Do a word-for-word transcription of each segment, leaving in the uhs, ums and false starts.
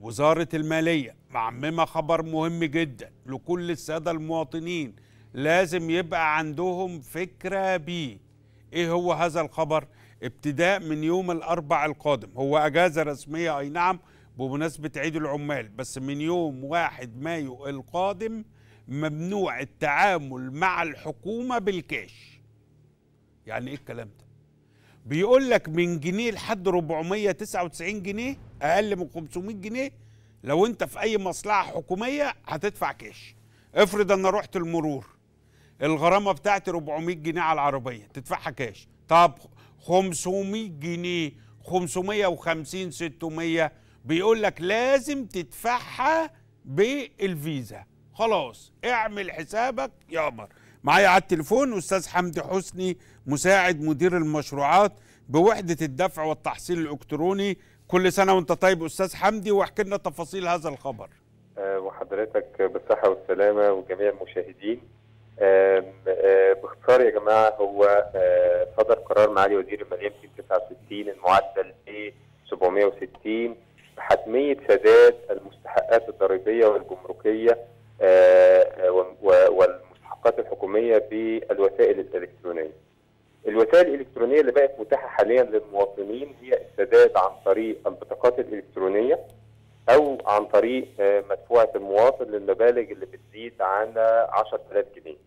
وزارة المالية معممة خبر مهم جدا لكل السادة المواطنين، لازم يبقى عندهم فكرة بيه. ايه هو هذا الخبر؟ ابتداء من يوم الاربع القادم، هو اجازة رسمية اي نعم بمناسبة عيد العمال، بس من يوم واحد مايو القادم ممنوع التعامل مع الحكومة بالكاش. يعني ايه الكلام ده؟ بيقول لك من جنيه لحد أربعمية وتسعة وتسعين جنيه، اقل من خمسمية جنيه لو انت في اي مصلحه حكوميه هتدفع كاش. افرض انا رحت المرور، الغرامه بتاعتي أربعمية جنيه على العربيه، تدفعها كاش. طب خمسمية جنيه، خمسمية وخمسين، ستمية، بيقول لك لازم تدفعها بالفيزا. خلاص اعمل حسابك يا قمر. معايا على التليفون استاذ حمدي حسني، مساعد مدير المشروعات بوحده الدفع والتحصيل الالكتروني. كل سنه وانت طيب استاذ حمدي، واحكي لنا تفاصيل هذا الخبر. أه وحضرتك بالصحه والسلامه وجميع المشاهدين. أه أه باختصار يا جماعه، هو أه صدر قرار معالي وزير الماليه مئتين وتسعة وستين المعدل ب سبعمية وستين بحتميه سداد المستحقات الضريبيه والجمركيه أه والمستحقات الحكوميه بالوسائل الالكترونيه. الوسائل الالكترونيه اللي بقت متاحه حاليا للمواطنين هي السداد عن طريق البطاقات الالكترونيه او عن طريق مدفوعه المواطن للمبالغ اللي بتزيد عن عشرة آلاف جنيه.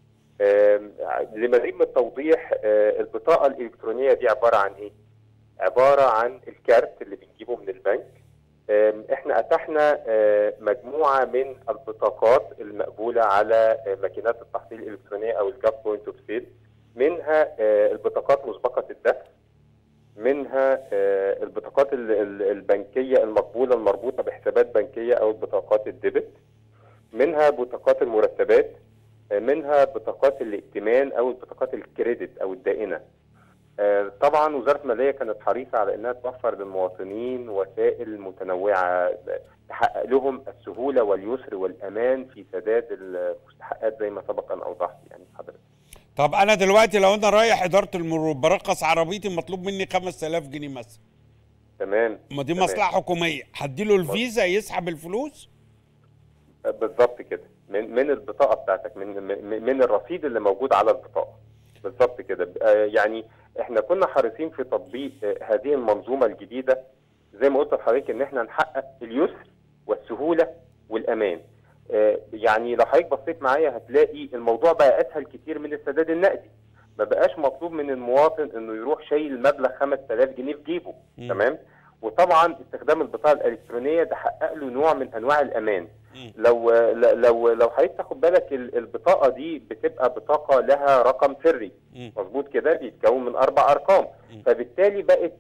لمزيد من التوضيح، البطاقه الالكترونيه دي عباره عن ايه؟ عباره عن الكارت اللي بنجيبه من البنك. احنا اتحنا مجموعه من البطاقات المقبوله على ماكينات التحصيل الالكترونيه او الجاف بوينت اوف سيل، منها البطاقات مسبقه الدفع، منها البطاقات البنكيه المقبوله المربوطه بحسابات بنكيه او بطاقات الديبت، منها بطاقات المرتبات، منها بطاقات الائتمان او البطاقات الكريدت او الدائنه. طبعا وزاره الماليه كانت حريصه على انها توفر للمواطنين وسائل متنوعه تحقق لهم السهوله واليسر والامان في سداد المستحقات زي ما سبق ان اوضحت يعني حضرتك. طب انا دلوقتي لو انا رايح اداره المرور برقص عربيتي مطلوب مني خمسة آلاف جنيه مثلا. تمام. ما دي مصلحه حكوميه، هديله الفيزا يسحب الفلوس؟ بالظبط كده، من من البطاقه بتاعتك، من من الرصيد اللي موجود على البطاقه. بالظبط كده. يعني احنا كنا حريصين في تطبيق هذه المنظومه الجديده زي ما قلت لحضرتك ان احنا نحقق اليسر والسهوله والامان. يعني لو حضرتك بصيت معايا هتلاقي الموضوع بقى اسهل كتير من السداد النقدي. ما بقاش مطلوب من المواطن انه يروح شايل مبلغ خمسة آلاف جنيه في جيبه. م. تمام. وطبعا استخدام البطاقه الالكترونيه ده حقق له نوع من انواع الامان. م. لو لو لو حضرتك تاخد بالك البطاقه دي بتبقى بطاقه لها رقم سري مظبوط كده، بيتكون من اربع ارقام. م. فبالتالي بقت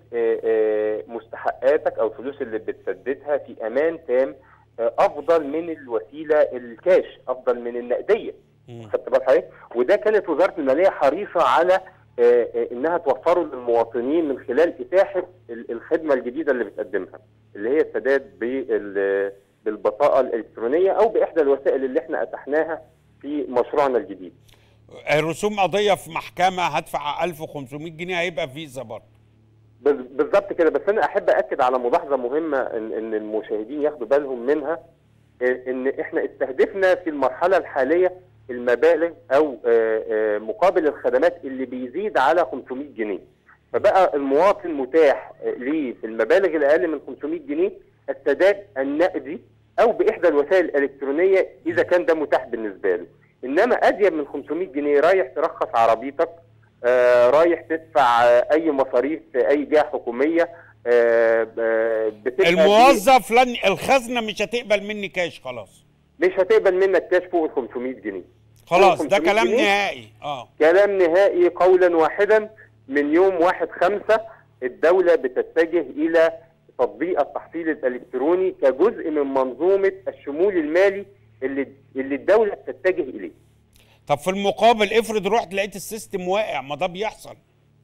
مستحقاتك او الفلوس اللي بتسددها في امان تام، افضل من الوسيله الكاش، افضل من النقديه. خدت بال حضرتك؟ وده كانت وزاره الماليه حريصه على انها توفره للمواطنين من خلال اتاحه الخدمه الجديده اللي بتقدمها، اللي هي السداد بالبطاقه الالكترونيه او باحدى الوسائل اللي احنا اتحناها في مشروعنا الجديد. رسوم قضيه في محكمه هدفع ألف وخمسمية جنيه هيبقى فيزا برضه. بالظبط كده. بس انا احب اكد على ملاحظه مهمه ان ان المشاهدين ياخدوا بالهم منها، ان احنا استهدفنا في المرحله الحاليه المبالغ او مقابل الخدمات اللي بيزيد على خمسمية جنيه. فبقى المواطن متاح ليه في المبالغ الاقل من خمسمية جنيه السداد النقدي او باحدى الوسائل الالكترونيه اذا كان ده متاح بالنسبه له. انما ازيد من خمسمية جنيه رايح ترخص عربيتك، آه رايح تدفع آه اي مصاريف في اي جهه حكوميه، آه آه الموظف لن الخزنه مش هتقبل مني كاش، خلاص مش هتقبل منك كاش فوق ال خمسمية جنيه. خلاص ده كلام نهائي. اه كلام نهائي قولا واحدا. من يوم واحد خمسة الدوله بتتجه الى تطبيق التحصيل الالكتروني كجزء من منظومه الشمول المالي اللي اللي الدوله بتتجه اليه. طب في المقابل افرض رحت لقيت السيستم واقع، ما ده بيحصل.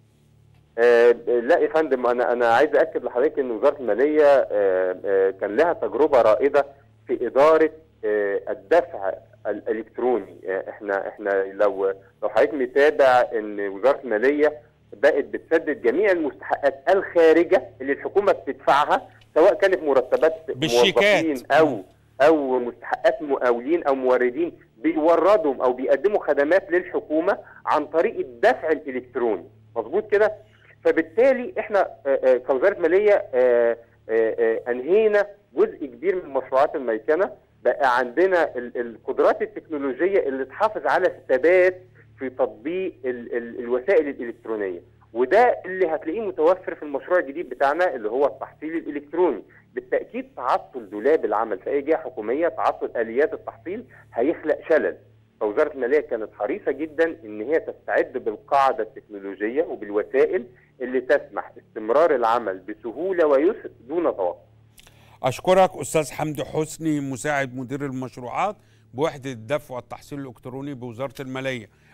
آه لا يا فندم، انا انا عايز اكد لحضرتك ان وزاره الماليه آه آه كان لها تجربه رائده في اداره آه الدفع الالكتروني. آه احنا احنا لو لو حضرتك متابع ان وزاره الماليه بقت بتسدد جميع المستحقات الخارجه اللي الحكومه بتدفعها، سواء كانت مرتبات موظفين او او مستحقات مقاولين او موردين بيوردوا او بيقدموا خدمات للحكومه عن طريق الدفع الالكتروني. مظبوط كده؟ فبالتالي احنا كوزاره ماليه انهينا جزء كبير من مشروعات الميكنه، بقى عندنا القدرات التكنولوجيه اللي تحافظ على الثبات في تطبيق ال ال الوسائل الالكترونيه، وده اللي هتلاقيه متوفر في المشروع الجديد بتاعنا اللي هو التحصيل الالكتروني. بالتاكيد تعطل دولاب العمل في اي جهه حكوميه، تعطل اليات التحصيل هيخلق شلل. فوزاره الماليه كانت حريصه جدا ان هي تستعد بالقاعده التكنولوجيه وبالوسائل اللي تسمح استمرار العمل بسهوله ويسر دون توقف. اشكرك استاذ حمدي حسني، مساعد مدير المشروعات بوحده الدفع والتحصيل الالكتروني بوزاره الماليه.